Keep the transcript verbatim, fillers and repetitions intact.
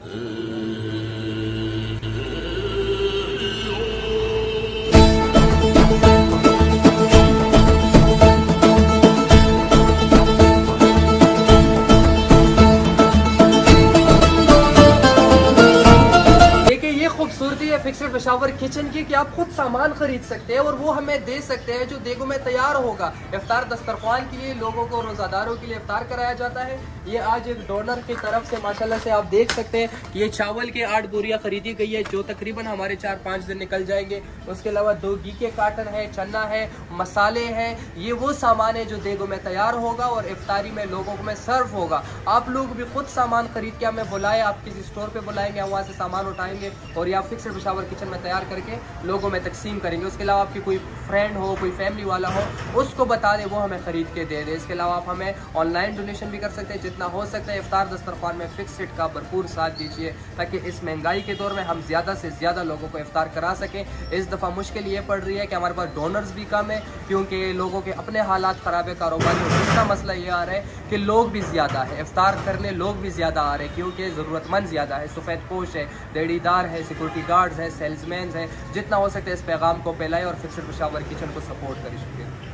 खूबसूरती है fixed Peshawar kitchen की कि आप खुद सामान खरीद सकते हैं और वो हमें दे सकते हैं जो देगों में तैयार होगा। इफ्तार दस्तरखान के लिए लोगों को, रोज़ादारों के लिए इफ्तार कराया जाता है। ये आज एक डोनर की तरफ से माशाल्लाह से आप देख सकते हैं कि ये चावल के आठ बोरियां खरीदी गई है जो तकरीबन हमारे चार पाँच दिन निकल जाएंगे। उसके अलावा दो घी के कार्टन है, चना है, मसाले हैं। ये वो सामान है जो देगों में तैयार होगा और इफ्तारी में लोगों को में सर्व होगा। आप लोग भी खुद सामान खरीद के हमें बुलाएं, आप किसी स्टोर पे बुलाएंगे, हम वहाँ से सामान उठाएंगे और या फिक्स्ड पेशावर किचन में तैयार करके लोगों में तकसीम करेंगे। उसके अलावा आपकी कोई फ्रेंड हो, कोई फैमिली वाला हो, उसको बता दें, वो हमें ख़रीद के दे दे। इसके अलावा आप हमें ऑनलाइन डोनेशन भी कर सकते हैं। जितना हो सकता है इफ्तार दस्तरखान में फिक्स्ड का भरपूर साथ दीजिए ताकि इस महंगाई के दौर में हम ज़्यादा से ज़्यादा लोगों को इफ्तार करा सकें। इस दफ़ा मुश्किल ये पड़ रही है कि हमारे पास डोनर्स भी कम है क्योंकि लोगों के अपने हालात ख़राब है, कारोबारी। और दूसरा मसला ये आ रहा है कि लोग भी ज़्यादा है, इफ्तार करने लोग भी ज़्यादा आ रहे हैं क्योंकि ज़रूरतमंद ज़्यादा है। सफ़ेद पोश है, देड़ीदार है, सिक्योरिटी गार्ड्स है, सेल्समैन है। जितना हो सकता है इस पैगाम को फैलाएं और फिक्स्ड पेशावर किचन को सपोर्ट करें। शुक्रिया।